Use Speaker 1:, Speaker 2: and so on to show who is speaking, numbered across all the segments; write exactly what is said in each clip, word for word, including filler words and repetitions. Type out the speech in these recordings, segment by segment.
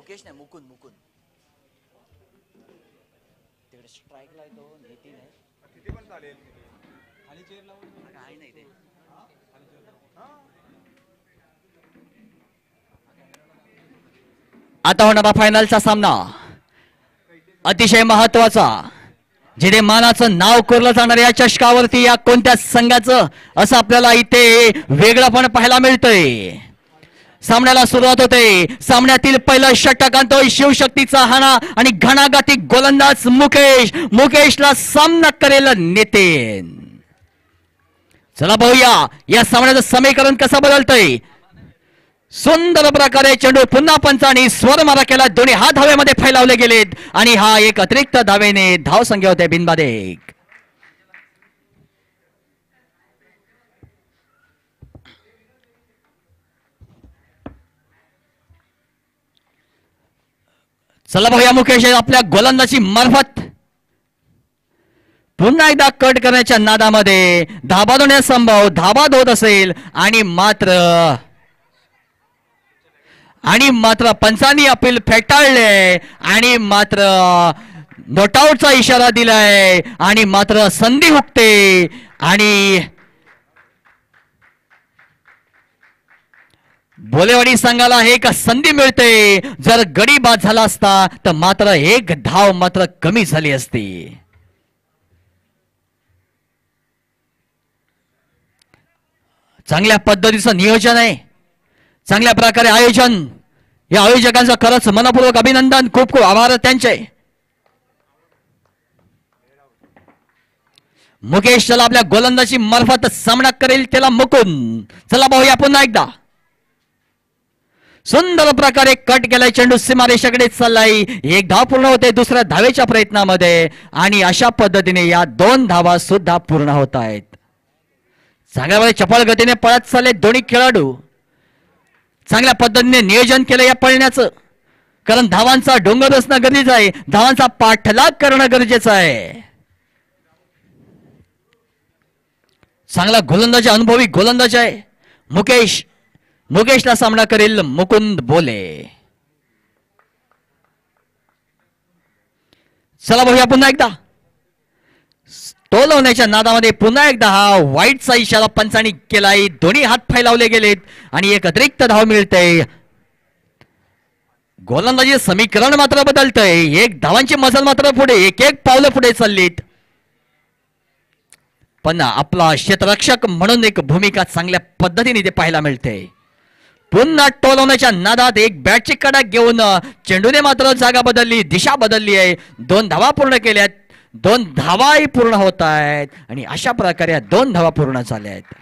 Speaker 1: मुकेश नाही मुकुंद मुकुंद तिकडे स्ट्राईकला येतो नितीन आहे
Speaker 2: किती पण चालेल
Speaker 1: खाली चेअर लावून आहे नाही ते
Speaker 3: आता होणारा फायनलचा सामना अतिशय महत्वाचा, जिथे मानाचं नाव कोरलं जाणार या चषकावरती या कोणत्या संघाचं असं आपल्याला इथे वेगळंपण पाहायला मिळतंय. सामन्याला सुरुवात होते. सामन्यातील पहिलं षटक आणतोय शिवशक्तीचा हाना आणि घणाघाती गोलंदाज मुकेश. मुकेशला सामना करेल नितीन. चला पाहूया या सामन्याचं समीकरण कसं बदलतंय. सुंदर प्रकारे चेंडू पुन्हा पंचांनी स्वर मारा केला. दोन्ही हात हवेमध्ये फैलावले गेलेत आणि हा एक अतिरिक्त धावेने धाव संख्या होते बिनबाद एक. चला बघूया मुकेश आपल्या गोलंदाजी मार्फत पुन्हा एकदा कट करण्याच्या नादामध्ये धाबा होण्याचा संभव धाबा होत असेल आणि मात्र आणि मात्र पंचांनी अपील फेटाळले आणि मात्र नॉटआउटचा इशारा दिलाय आणि मात्र संधी हुकते आणि बोलेवाडी संघाला एक संधी मिळते. जर गडी बाद झाला असता तर मात्र एक धाव मात्र कमी झाली असती. चांगल्या पद्धतीचं नियोजन आहे, चांगल्या प्रकारे आयोजन. या आयोजकांचं खरंच मनपूर्वक अभिनंदन, खूप खूप आभार त्यांचे. मुकेश चला आपल्या गोलंदाजी मार्फत सामना करेल त्याला मुकुंद. चला पाहूया पुन्हा एकदा. सुंदर प्रकारे कट केलाय चेंडू सीमारेषेकडे चाललाय. एक धाव पूर्ण होते दुसऱ्या धावेच्या प्रयत्नामध्ये आणि अशा पद्धतीने या दोन धावा सुद्धा पूर्ण होत आहेत. चांगल्या चपळ गतीने पळत चालले दोन्ही खेळाडू. चांगल्या पद्धतीने नियोजन केलं या पळण्याचं, कारण धावांचा डोंगर असणं गरजेचं आहे, धावांचा पाठलाग करणं गरजेचं आहे. चांगला गोलंदाज, अनुभवी गोलंदाज आहे मुकेश. मुकेशला सामना करेल मुकुंद बोले. चला बघूया पुन्हा एकदा. टोलवण्याच्या नादामध्ये पुन्हा एकदा हा वाईटचा इशारा पंचांनी केलाय. दोन्ही हात फैलावले गेलेत आणि एक अतिरिक्त धाव मिळते. गोलंदाजी समीकरण मात्र बदलतंय. एक धावांची मजल मात्र पुढे, एक एक पावलं पुढे चाललीत. पण आपला क्षेत्ररक्षक म्हणून एक भूमिका चांगल्या पद्धतीने ते पाहायला मिळते. पुन्हा टोलवण्याच्या नादात एक बॅटची कडा घेऊन चेंडूने मात्र जागा बदलली, दिशा बदलली आहे. दोन धावा पूर्ण केल्यात, दोन धावाही पूर्ण होत आहेत आणि अशा प्रकारे दोन धावा पूर्ण झाल्या आहेत.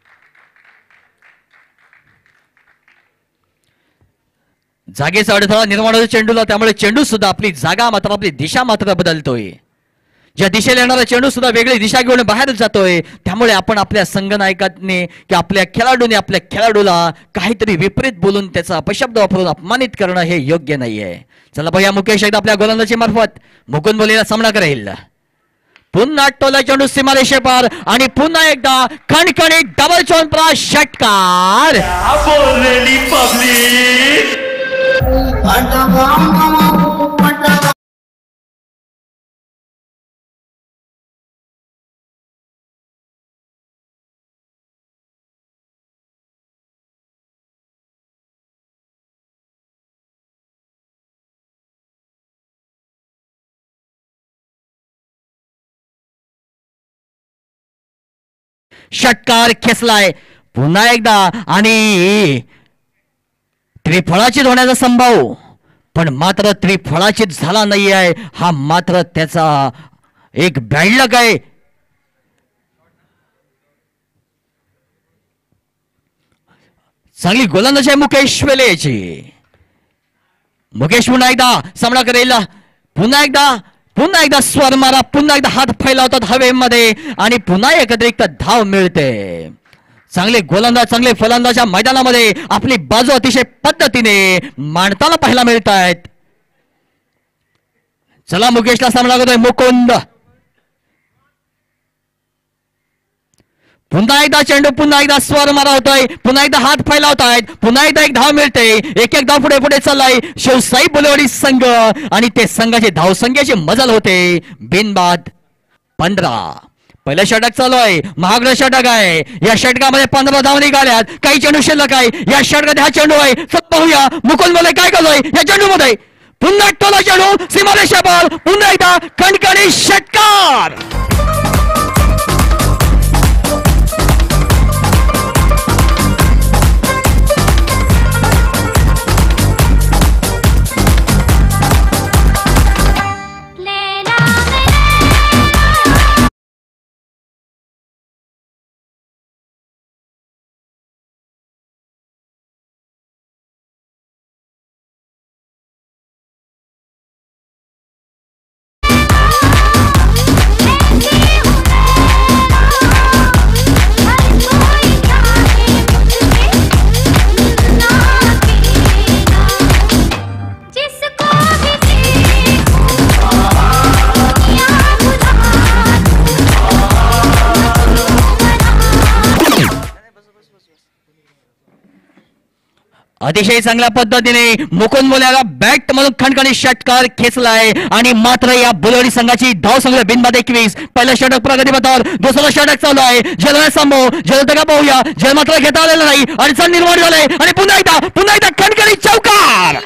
Speaker 3: जागेचा अडथळा निर्माण होतो चेंडूला, त्यामुळे चेंडू सुद्धा आपली जागा मात्र आपली दिशा मात्र बदलतोय. ज्या दिशेला येणारा चेंडू सुद्धा वेगळी दिशा घेऊन बाहेर जातोय. त्यामुळे आपण आपल्या संघनायकाने की आपल्या खेळाडूने आपल्या खेळाडूला काहीतरी विपरीत बोलून त्याचा अपशब्द वापरून अपमानित करणं हे योग्य नाहीये. चला बघा मुकेश एकदा आपल्या गोलंदाजी मार्फत मुकुंद बोलेला सामना करेल. पुन्हा टोला चेंडू सीमारेषे पार आणि पुन्हा एकदा खणखणी डबल चौंपरा षटकार. षटकार खेचलाय पुन्हा एकदा आणि त्रिफळाचीत होण्याचा संभव, पण मात्र त्रिफळाचीत झाला नाही आहे. हा मात्र त्याचा एक बॅडलक आहे. चांगली गोलंदाजी आहे मुकेश वेलेची. मुकेश पुन्हा एकदा सामना करेल. पुन्हा एकदा पुन्हा एकदा स्वर मारा, पुन्हा एकदा हात फैलावतात हवेमध्ये आणि पुन्हा एक अतिरिक्त धाव मिळते. चांगले गोलंदाज, चांगले फलंदाज या मैदानामध्ये आपली बाजू अतिशय पद्धतीने मांडताना पाहायला मिळत आहेत. चला मुकेशला सामना करतोय मुकुंद. पुन्हा एकदा चेंडू पुन्हा एकदा स्वर मारा होतोय, पुन्हा एकदा हात फैलावतायत, पुन्हा एकदा एक धाव मिळते, एक एक धाव पुढे पुढे चाललाय शिवसाई बोलेवाडी संघ आणि ते संघाचे धावसंख्येची मजल होते बिनबाद पंधरा. पहिलं षटक चालू आहे, महागडं षटक आहे. या षटकामध्ये पंधरा धाव निघाल्यात, काही चेंडू शिल्लक आहे. या षटकात हा चेंडू आहे, पाहूया मुकुंद बोले काय करतोय या चेंडू मध्ये. पुन्हा टोला चेंडू सीमारेषा बॉल, पुन्हा एकदा कणकणी षटकार. अतिशय चांगल्या पद्धतीने मुकुंद बोल्याला बॅट मधून खणखणी षटकार खेचलाय आणि मात्र या बोलेवाडी संघाची धाव संख्या बिनबाद एकवीस. पहिलं षटक प्रगतीपथावर, दुसरं षटक चालू आहे. जलवा संभव जलद का पाहूया, जल मात्र घेता आलेलं नाही, अडचण निर्माण झालंय आणि पुन्हा एकदा पुन्हा एकदा खणखणी चौकार.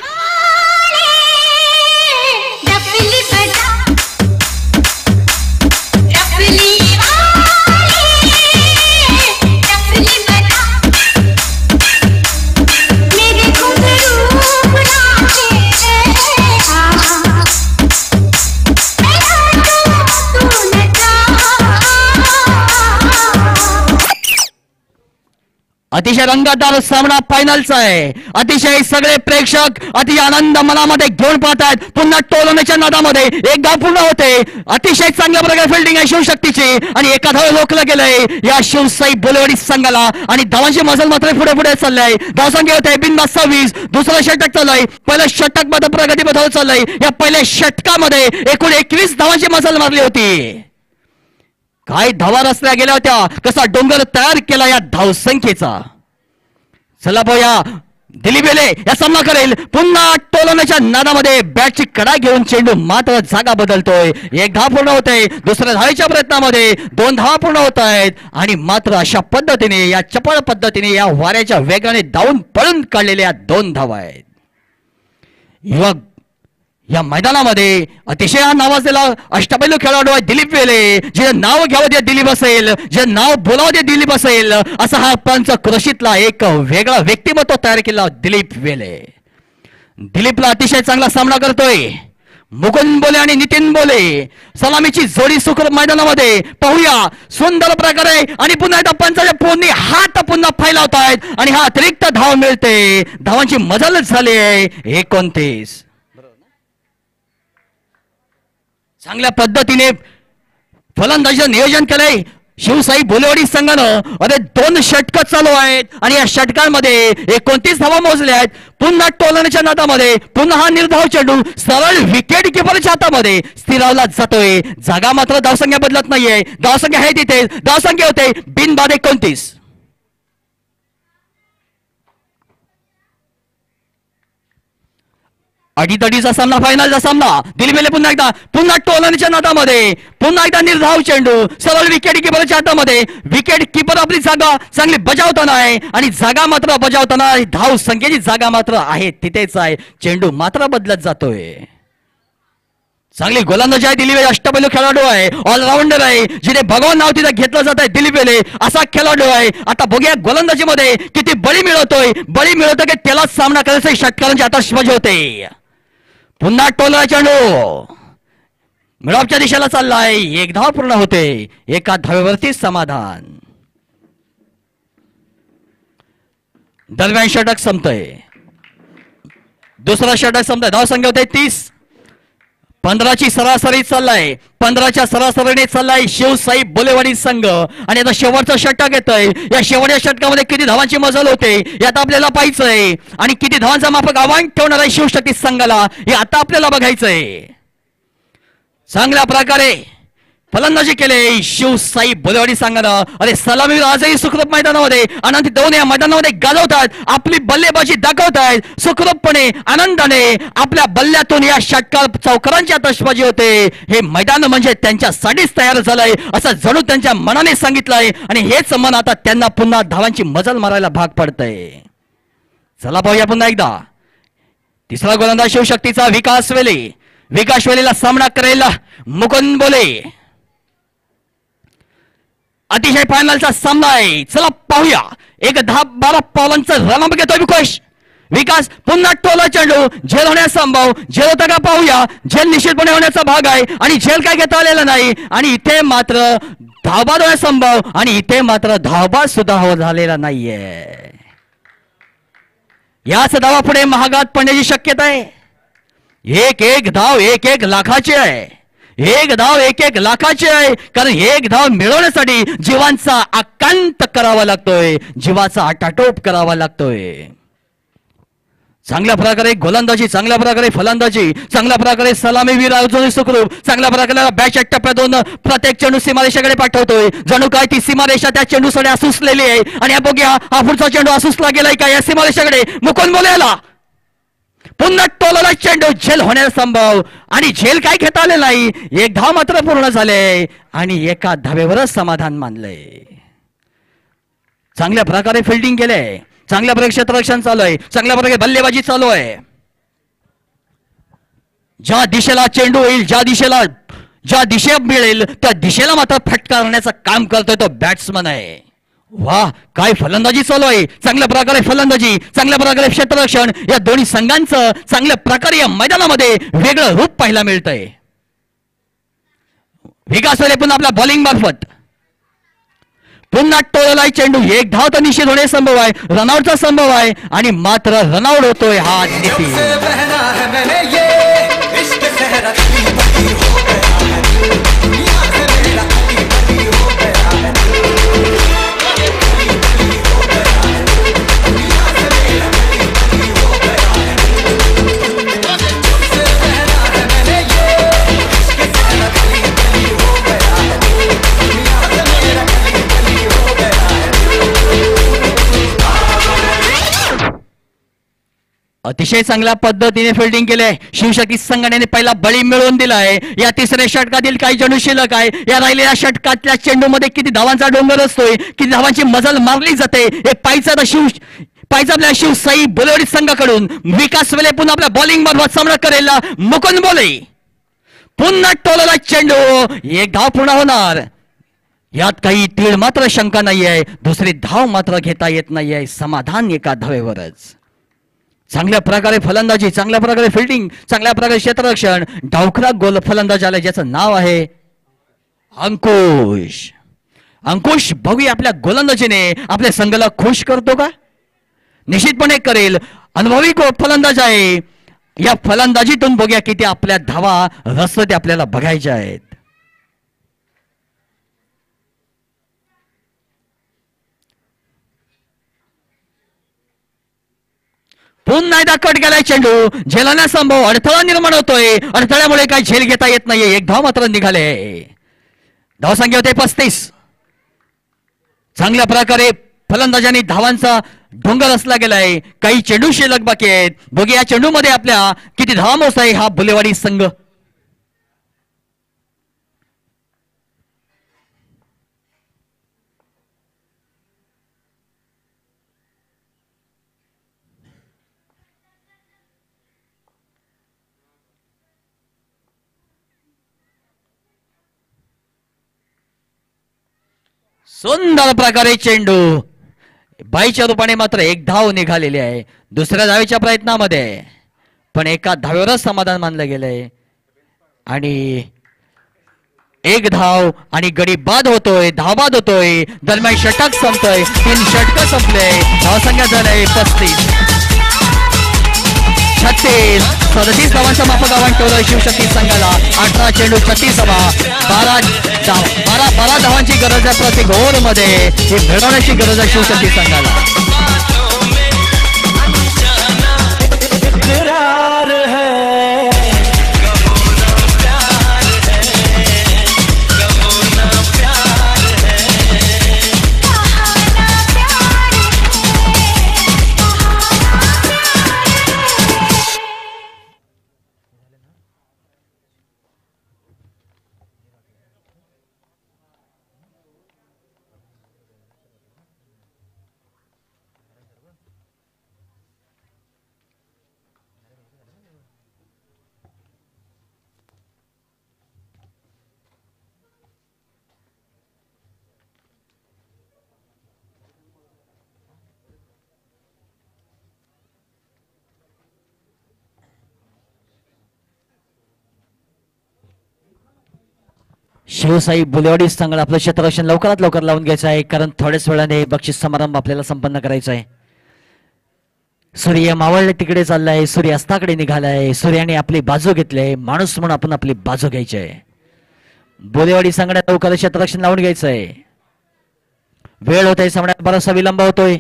Speaker 3: अतिशय रंगतदार सामना फायनलचा आहे. अतिशय सगळे प्रेक्षक अति आनंद मनामध्ये घेऊन पाहतात. पुन्हा टोलवण्याच्या नादामध्ये एक धाव पूर्ण होते. अतिशय चांगल्या प्रकारे फिल्डिंग आहे शिवशक्तीची आणि एका धाव रोखलं गेलंय या शिवसाई बोलेवाडी संघाला आणि धावांची मजल मात्र पुढे पुढे चाललंय. धावसंख्या होते बिनबाद सव्वीस. दुसरं षटक चाललंय, पहिलं षटक मध्ये प्रगतीपथावर चाललंय. या पहिल्या षटकामध्ये एकूण एकवीस धावांची मजल मारली होती. काय धावा रचल्या गेल्या होत्या, कसा डोंगर तयार केला या धावसंख्येचा. चला पाहूया दिलीप वेले या सामना करेल. पुन्हा टोलवण्याच्या नादामध्ये बॅटची कडा घेऊन चेंडू मात्र जागा बदलतोय. एक धाव पूर्ण होते, दुसऱ्या धावेच्या प्रयत्नामध्ये दोन धावा पूर्ण होत आहेत आणि मात्र अशा पद्धतीने या चपळ पद्धतीने या वाऱ्याच्या वेगाने धावून पळून काढलेल्या दोन धावा आहेत. युवक या मैदानामध्ये अतिशय नावाजलेला अष्टपैलू खेळाडू आहे दिलीप वेले. जे नाव घ्यावं ते दिलीप असेल, जे नाव बोलावं ते दिलीप असेल, असा हा पंच कृषीतला एक वेगळा व्यक्तिमत्व तयार केला दिलीप वेले. दिलीपला अतिशय चांगला सामना करतोय मुकुंद बोले आणि नितीन बोले. सलामीची जोडी सुखर मैदानामध्ये पाहूया सुंदर प्रकारे आणि पुन्हा एकदा पंचाच्या पोनी हात पुन्हा फैलावतायत आणि हा अतिरिक्त धाव मिळते. धावांची मजल झाली आहे एकोणतीस. चांगल्या पद्धतीने फलंदाजीचं नियोजन केलंय शिवसाई बोलेवाडी संघानं. अरे दोन षटक चालू आहेत आणि या षटकांमध्ये एकोणतीस धावा मोजल्या आहेत. पुन्हा टोलण्याच्या नादामध्ये पुन्हा हा निर्धाव चेंडू सरळ विकेट किपरच्या हातामध्ये स्थिरावला जातोय. जागा मात्र धावसंख्या बदलत नाहीये, धावसंख्या आहे तिथे. धावसंख्या होते बिनबाद एकोणतीस. अडीतडीचा सामना फायनलचा सामना. दिलीप वेले पुन्हा एकदा पुन्हा टोलण्याच्या नादामध्ये पुन्हा एकदा निर्धाव चेंडू सरळ विकेट किपरच्या हातामध्ये. विकेट किपर आपली जागा चांगली बजावताना आहे आणि जागा मात्र बजावताना धाव संख्येची जागा मात्र आहे तिथेच आहे. चेंडू मात्र बदलत जातोय. चांगली गोलंदाजी आहे दिलीप वेले. अष्टपैलू खेळाडू आहे, ऑलराऊंडर आहे, जिने भगवान नाव तिथे घेतलं जात आहे. दिलीप वेले असा खेळाडू आहे. आता बघूया गोलंदाजीमध्ये किती बळी मिळवतोय. बळी मिळवतो की त्यालाच सामना करायचा षटकारांची आता स्पष्ट होते. पुन्हा टोला चेंडू मिळवच्या दिशेला चाललाय. एक धाव पूर्ण होते. एका धावेवरती समाधान. दरम्यान षटक संपतंय. दुसरा षटक संपतंय. धाव संख्या होते तीस. पंधराची सरासरी चाललाय. पंधराच्या सरासरीने चाललाय शिवसाई बोलेवाडी संघ आणि आता शेवटचं षटक येतंय. या शेवटच्या षटकामध्ये किती धावांची मजल होते यात आपल्याला पाहायचंय आणि किती धावांचा माफक आव्हान ठेवणार आहे शिवशक्ती संघाला हे आता आपल्याला बघायचंय. चांगल्या प्रकारे फलंदाजी केले शिवसाई बोलेवाडी संघानं. अरे सलामीवीर आजही सुखरूप मैदानामध्ये आनंदी दोन या मैदानामध्ये गाजवतात, आपली बल्लेबाजी दाखवतायत. सुखरूपपणे आनंदाने आपल्या बल्ल्यातून या षटकार चौकारांची आतषबाजी होते. हे मैदान म्हणजे त्यांच्यासाठीच तयार झालंय असं जणू त्यांच्या मनाने सांगितलंय आणि हेच मन आता त्यांना पुन्हा धावांची मजल मारायला भाग पडतंय. चला पाहूया पुन्हा एकदा. तिसरा गोलंदाज शिवशक्तीचा विकास वेले. विकास वेलेला सामना करेल मुकुंद बोले. अतिशय फायनलचा सामना आहे. चला पाहूया. एक दहा बारा पावलांचा रनअप घेतोय विकास. विकास पुन्हा टोला चेंडू. झेल होण्याचा संभव. झेल होता का पाहूया. झेल निश्चितपणे होण्याचा भाग आहे आणि झेल काय घेता आलेला नाही आणि इथे मात्र धावबाद होण्याचा संभव आणि इथे मात्र धावबाद सुद्धा हो झालेला नाहीये. याच धावा पुढे महागात पडण्याची शक्यता आहे. एक एक धाव एक एक लाखाची आहे. एक धाव एक एक लाखाची आहे कारण एक धाव मिळवण्यासाठी जीवांचा आकांत करावा लागतोय, जीवाचा आटाटोप करावा लागतोय. चांगल्या प्रकारे गोलंदाजी, चांगल्या प्रकारे फलंदाजी, चांगल्या प्रकारे सलामीवीर अजूनही सुखरूप, चांगल्या प्रकारे बॅटच्या टप्प्यातून प्रत्येक चेंडू सीमारेषेकडे पाठवतोय. जणू काय ती सीमारेषा त्या चेंडूसाठी असूसलेली आहे आणि या बघूया हा पुढचा चेंडू असूसला गेलाय का या सीमारेषेकडे. मुकुंद बोलेला पुन्हा टोलला चेंडू. झेल होण्याचा संभव आणि झेल काय घेता आले नाही. एक धाव मात्र पूर्ण झाले आणि एका धावेवरच समाधान मानलंय. चांगल्या प्रकारे फिल्डिंग केलंय, चांगल्या प्रकारे क्षेत्ररक्षण चालू आहे, चांगल्या प्रकारे बल्लेबाजी चालू आहे. ज्या दिशेला चेंडू येईल, ज्या दिशेला ज्या दिशेत मिळेल त्या दिशेला मात्र फटका करण्याचं काम करतोय तो बॅट्समन आहे. वाह, काय फलंदाजी चालू आहे. चांगल्या प्रकारे फलंदाजी, चांगल्या प्रकारे क्षेत्ररक्षण, या दोन्ही संघांचं चांगल्या प्रकारे या मैदानामध्ये वेगळं रूप पाहायला मिळतंय. विकास वेले पुन्हा आपल्या बॉलिंग मार्फत पुन्हा टोललाय चेंडू. एक धाव तर निश्चित होणे संभव आहे, रनआउटचा संभव आहे आणि मात्र रनआउट होतोय हा नितीन. अतिशय चांगल्या पद्धतीने फिल्डिंग केलंय शिवशक्ती संघाने. पहिला बळी मिळवून दिलाय. या तिसऱ्या षटकातील काही चेंडू शिल्लक आहे. या राहिलेल्या षटकातल्या चेंडूमध्ये किती धावांचा डोंगर असतोय, किती धावांची मजल मारली जाते हे पाहायचं. शिव पाहिजे आपल्या शिवसाई बोलेवाडी संघाकडून. विकास वेले पुन्हा आपल्या बॉलिंग मार्फत सामना करेल मुकुंद बोले. पुन्हा टोलला चेंडू. एक धाव पूर्ण होणार, यात काही तीळ मात्र शंका नाही आहे. दुसरी धाव मात्र घेता येत नाही आहे. समाधान एका धावेवरच. चांगल्या प्रकारे फलंदाजी, चांगल्या प्रकारे फिल्डिंग, चांगल्या प्रकारे क्षेत्ररक्षण. डावखरा गोल फलंदाज आला ज्याचं नाव आहे अंकुश. अंकुश बघूया आपल्या गोलंदाजीने आपल्या संघाला खुश करतो का. निश्चितपणे करेल. अनुभवी फलंदाज आहे. या फलंदाजीतून बघूया किती आपल्या धावा रसते आपल्याला बघायच्या आहेत. पुन्हा एकदा कट गेलाय चेंडू. झेलना संभव, अडथळा निर्माण होतोय. अडथळ्यामुळे काही झेल घेता येत नाहीये. एक धाव मात्र निघाले. धावसंख्या होते पस्तीस. चांगल्या प्रकारे फलंदाजांनी धावांचा डोंगर असला गेलाय. काही चेंडू शिल्लक बाकी आहेत. बघूया या चेंडू मध्ये आपल्या किती धावा मोजताय हा बोलेवाडी संघ. सुंदर प्रकारे चेंडू. बाईच्या रूपाने मात्र एक धाव निघालेली आहे दुसऱ्या धावेच्या प्रयत्नामध्ये, पण एका धावेवरच समाधान मानलं गेलंय आणि एक धाव आणि गडी बाद होतोय, धावबाद होतोय. दरम्यान षटक संपतोय. तीन षटक संपले. धावसंख्या झालंय पस्तीस. छत्तीस सदतीस धावांचा मापक आव्हान ठेवलं शिवशक्ती संघाला. अठरा चेंडू छत्तीस धावा. बारा बारा बारा धावांची गरज आहे प्रत्येक ओव्हर मध्ये. ही मिळवण्याची गरज आहे शिवशक्ती संघाला. शिवसाई बुलेवाडी संघाला आपलं क्षेत्ररक्षण लवकरात लवकर लावून घ्यायचं आहे, कारण थोड्याच वेळाने बक्षीस समारंभ आपल्याला संपन्न करायचा आहे. सूर्य मावळले तिकडे चाललाय, सूर्य अस्ताकडे निघालाय, सूर्याने आपली बाजू घेतली आहे. माणूस म्हणून आपण आपली बाजू घ्यायची आहे. बुलेवाडी संघाला लवकर क्षेत्ररक्षण लावून घ्यायचं आहे. वेळ होत आहे, सामन्यात बराचसा विलंब होतोय.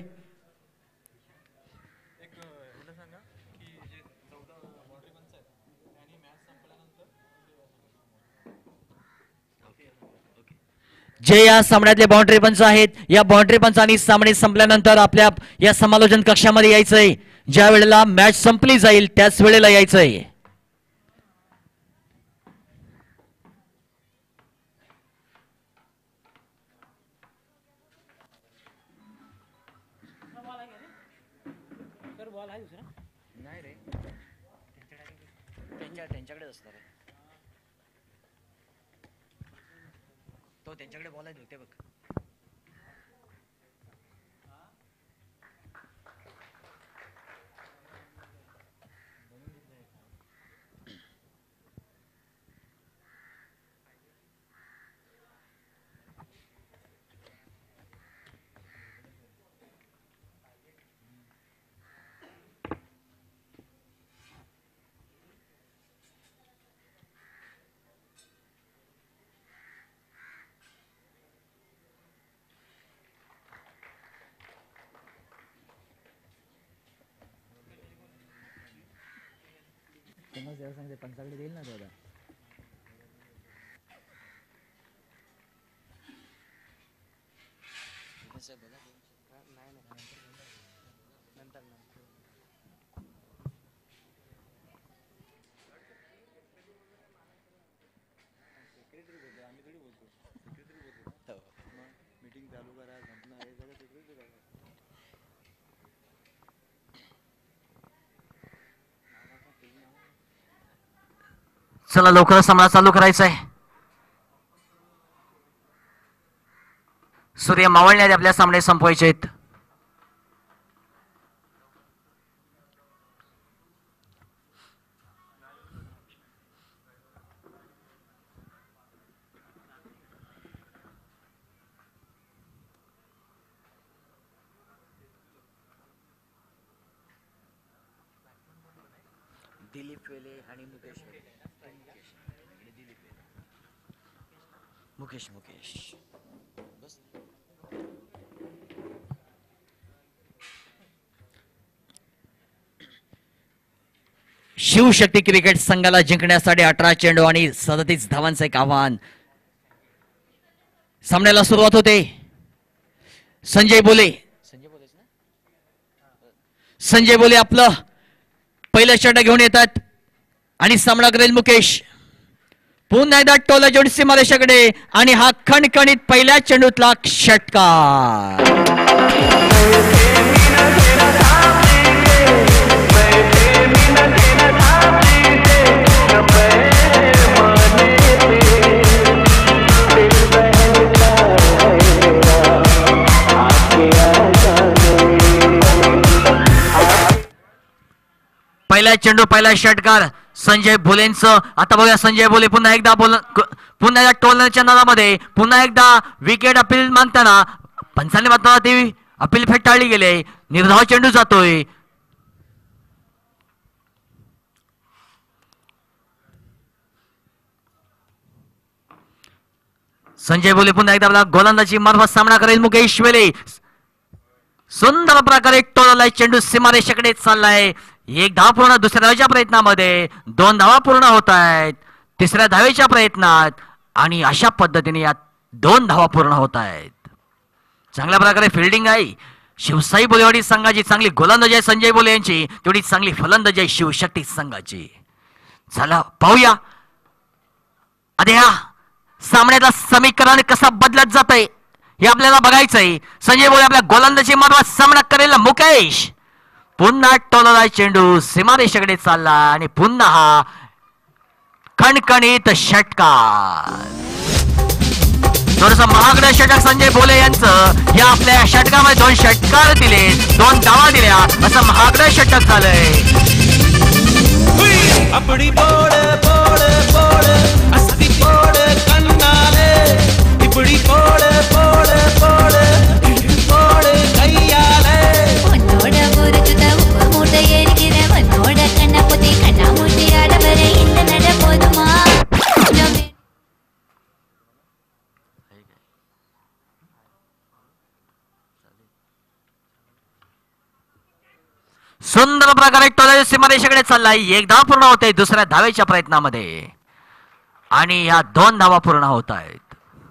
Speaker 3: जे या सामन्यातले बाउंड्री पंच आहेत, या बाउंड्री पंचांनी सामने संपल्यानंतर आपल्या या समालोचन कक्षामध्ये यायचंय. ज्या वेळेला मॅच संपली जाईल त्याच वेळेला यायचंय.
Speaker 1: नाही रे, त्यांच्या त्यांच्याकडेच असणार आहे तो, त्यांच्याकडे बॉल आहे ते बघ. पंचाकडे देईल ना दादा. मीटिंग चालू करा, संपणार हे सगळं सेक्रेटरी करा.
Speaker 3: चला लवकर सामना चालू करायचा आहे. सूर्य मावळण्यात आपल्या सामने संपवायचे आहेत.
Speaker 1: दिलीप वेले आणि मुकेश वेले. मुकेश मुकेश बस.
Speaker 3: शिवशक्ती क्रिकेट संघाला जिंकण्यासाठी अठरा चेंडू आणि सदतीस धावांचं एक आव्हान. सामन्याला सुरुवात होते. संजय बोले
Speaker 1: संजय बोलेच ना.
Speaker 3: संजय बोले आपलं पहिलं षटक घेऊन येतात आणि सामना करेल मुकेश. पुन्हा एकदा टोला जोडी सीमारेषाकडे आणि हा खणखणीत पहिल्या चेंडूतला षटकार. पहिला चेंडू पहिला षटकार संजय भोलेंचं. आता बघूया संजय भोले पुन्हा एकदा बोल पुन्हा एकदा टोलण्याच्या नादामध्ये पुन्हा एकदा विकेट अपील मागताना पंचांनी मात्र ती अपील फेटाळली गेले. निर्धाव चेंडू जातोय. संजय भोले पुन्हा एकदा आपला गोलंदाजी मार्फत सामना करेल मुकेश वेले. सुंदर प्रकारे टोललाय चेंडू सीमारेषेकडे चाललाय. एक धावा पूर्ण दुसऱ्या धावेच्या प्रयत्नामध्ये दोन धावा पूर्ण होत आहेत तिसऱ्या धावेच्या प्रयत्नात आणि अशा पद्धतीने या दोन धावा पूर्ण होत आहेत. चांगल्या प्रकारे फिल्डिंग आहे शिवसाई बुलेवाडी संघाची. चांगली गोलंदाजी आहे संजय बोले यांची, तेवढी चांगली फलंदाजी आहे शिवशक्ती संघाची. चला पाहूया आता ह्या सामन्याचा समीकरण कसा बदलत जात आहे हे आपल्याला बघायचंय. संजय बोले आपल्या गोलंदाजी मार्फत सामना करेल मुकेश. पुन्हा टोलला चेंडू सीमारेषेकडे चालला आणि पुन्हा हा खणखणीत षटकार. थोडस महागडं षटक संजय भोले यांचं. या आपल्या षटकामध्ये दोन षटकार दिले, दोन धावा दिल्या, असं महागडं षटक झालंय.
Speaker 2: अपनी बोड बोड बोड असती बोड कन्नाले
Speaker 3: सुंदर प्रकारे टोला सीमारेषेकडे चाललाय. एक धाव पूर्ण होते दुसऱ्या धावेच्या प्रयत्नामध्ये आणि या दोन धावा पूर्ण होत आहेत.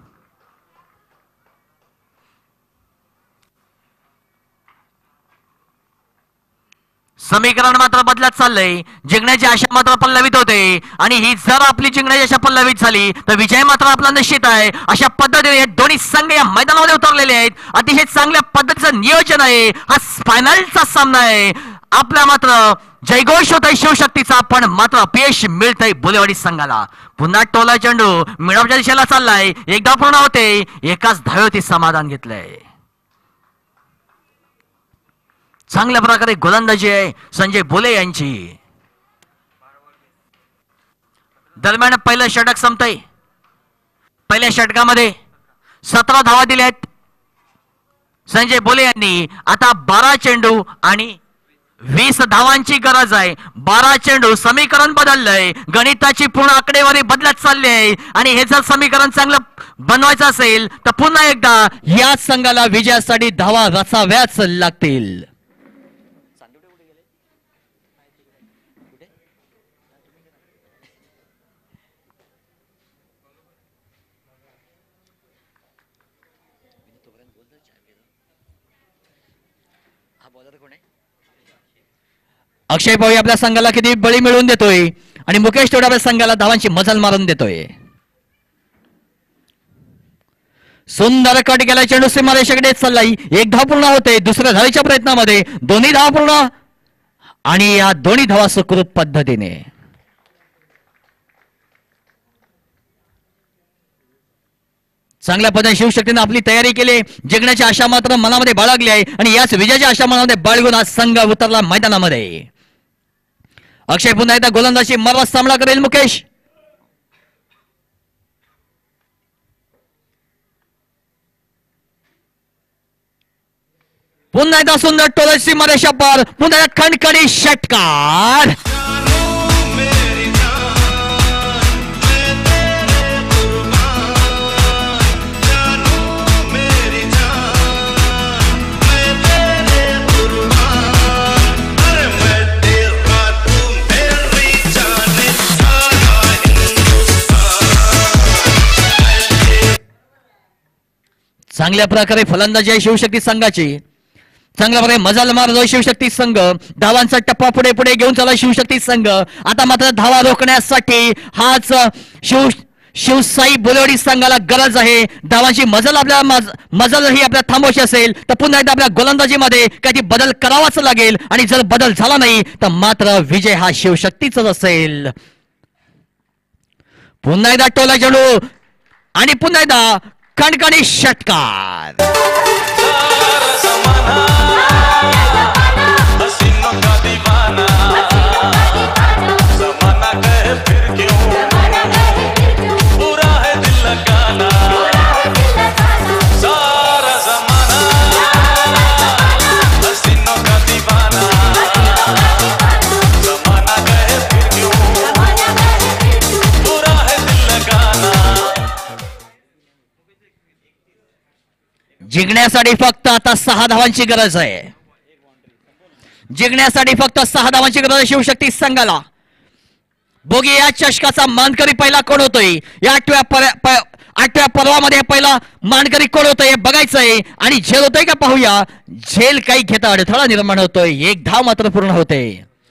Speaker 3: समीकरण मात्र बदलत चाललंय. जिंकण्याची आशा मात्र पल्लवित होते आणि ही जर आपली जिंकण्याची आशा पल्लवित झाली तर विजय मात्र आपला निश्चित आहे. अशा पद्धतीने दोन्ही संघ या मैदानामध्ये उतरलेले आहेत. अतिशय चांगल्या पद्धतीचं नियोजन आहे. हा फायनलचा सामना आहे. आपला मात्र जयघोष होत आहे शिवशक्तीचा, पण मात्र अपयश मिळतंय बोलेवाडी संघाला. पुन्हा टोला चेंडू मिळवच्या दिशेला चाललाय. एकदा पूर्ण होते. एकाच धावेवरती समाधान घेतलंय. चांगल्या प्रकारे गोलंदाजी आहे संजय बोले यांची. दरम्यान पहिलं षटक संपतंय. पहिल्या षटकामध्ये सतरा धावा दिल्यात संजय बोले यांनी. आता बारा चेंडू आणि वीस धावांची गरज आहे. बारा चेंडू समीकरण बदललंय. गणिताची पूर्ण आकडेवारी बदलत चालली आहे आणि हे जर समीकरण चांगलं बनवायचं असेल तर पुन्हा एकदा या संघाला विजयासाठी धावा रचाव्याच लागतील. अक्षय भाऊ आपल्या संघाला किती बळी मिळवून देतोय आणि मुकेश तेवढा आपल्या संघाला धावांची मजल मारून देतोय. सुंदर कट गेला चेंडू सीमारेषेकडे चाललाय. एक धाव पूर्ण होते दुसऱ्या धावेच्या प्रयत्नामध्ये. दोन्ही धावा पूर्ण आणि या दोन्ही धावा सुखरूप पद्धतीने. चांगल्या पद्धतीने शिवशक्तीने आपली तयारी केली. जिंकण्याची आशा मात्र मनामध्ये बाळगली आहे आणि याच विजयाची आशा मनामध्ये बाळगून आज संघ उतरला मैदानामध्ये. अक्षय पुन्हा एकदा गोलंदाजी मरवा सामना करेल. मुकेश पुन्हा एकदा सुंदर टोला सीमारेषा पार. पुन्हा एकदा खणखणी षटकार. चांगल्या प्रकारे फलंदाजी आहे शिवशक्ती संघाची. चांगल्या प्रकारे मजाल मारतोय शिवशक्ती संघ. धावांचा टप्पा पुढे पुढे घेऊन चालला शिवशक्ती संघ. आता मात्र धावा रोखण्यासाठी हाच शिव शिवसाई बोलेवाडी संघाला गरज आहे. धावांची मजल आपल्या मजल ही आपल्या थांबवायची असेल तर पुन्हा एकदा आपल्या गोलंदाजीमध्ये काही बदल करावाच लागेल आणि जर बदल झाला नाही तर मात्र विजय हा शिवशक्तीचाच असेल. पुन्हा एकदा टोला चेंडू आणि पुन्हा एकदा कणकणी षटकार. जिंकण्यासाठी फक्त आता सहा धावांची गरज आहे. जिंकण्यासाठी फक्त सहा धावांची गरज आहे शिवशक्ती संघाला. बोगी या चषकाचा मानकरी पहिला कोण होतोय. या आठव्या आठव्या पर्वामध्ये पहिला मानकरी कोण होतोय हे बघायचंय आणि झेल होतोय का पाहूया. झेल काही घेता अडथळा निर्माण होतोय. एक धाव मात्र पूर्ण होते.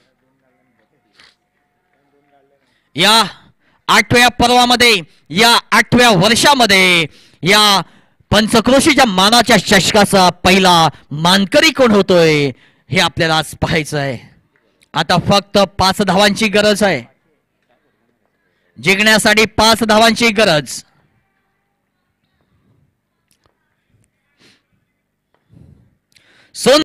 Speaker 3: या आठव्या पर्वामध्ये या आठव्या वर्षामध्ये या पंचक्रोशीच्या मानाच्या चषकाचा पहिला मानकरी कोण होतोय हे आपल्याला आज पाहायचं आहे. आता फक्त पाच धावांची गरज आहे. जिंकण्यासाठी पाच धावांची गरज. सोन